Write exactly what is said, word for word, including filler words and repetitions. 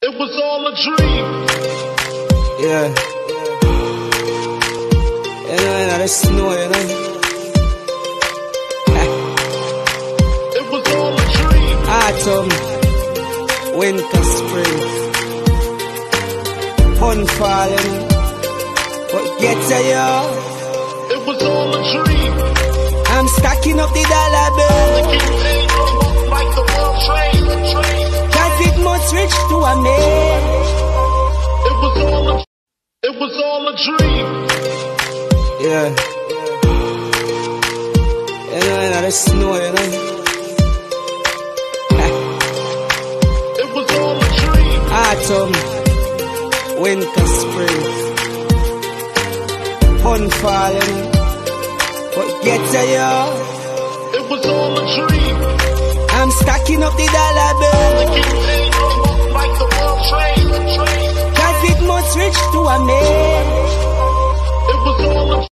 It was all a dream. Yeah. You know, you know, the snow, you know. It was all a dream. Autumn, winter, spring, fun falling, but get to you. It was all a dream. I'm stacking up the dollar bill. The king came like the world trade. Cause it must reach to a man. It was all a, it was all a dream. Yeah. You know, you know, the snow, you know. It was all a dream. Autumn, winter, spring, fun falling, but get to you. It was all a dream. I'm stacking up the dollar bill. The king came like the world trade. Cause it must reach to a man.